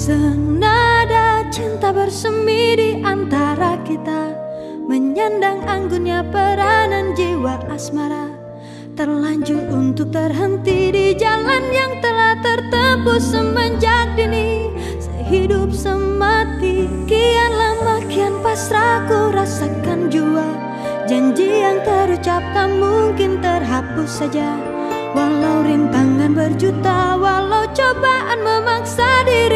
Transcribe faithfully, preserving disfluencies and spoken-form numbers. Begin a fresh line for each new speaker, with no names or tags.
Senada cinta bersemi di antara kita, menyandang anggunnya peranan jiwa asmara. Terlanjur untuk terhenti di jalan yang telah tertempuh semenjak dini. Sehidup semati, kian lama kian pasrah ku rasakan jua. Janji yang terucap tak mungkin terhapus saja. Walau rintangan berjuta, walau cobaan memaksa diri